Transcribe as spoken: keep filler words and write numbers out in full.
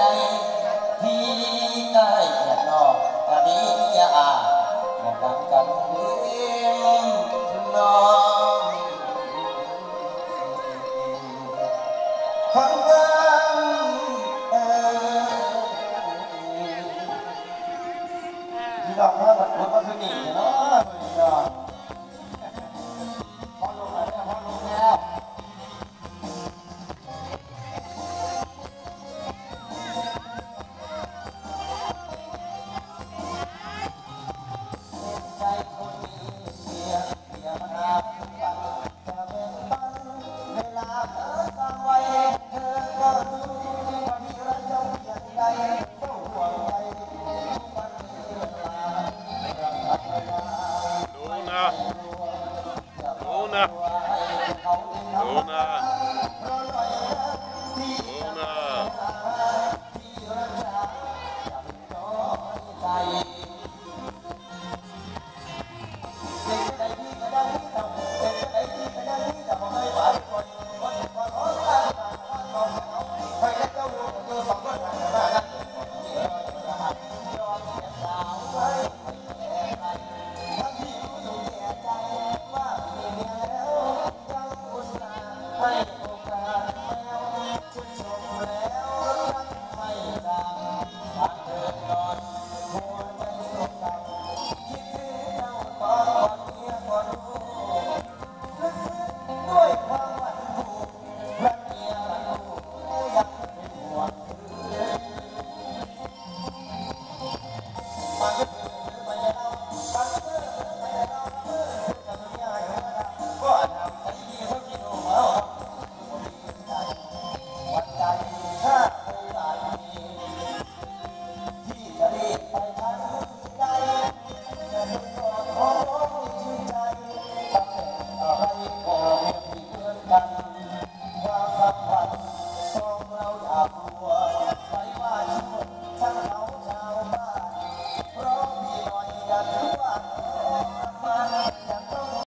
ที่ได้เกียรตินอกกะดียาแม่ดังกันเลี้ยงน้องฟังบ้างเออที่เราพาบัดคนมาคือนี่เนาะพอลงแล้วพอลงแล้วรู้นะรู้นะ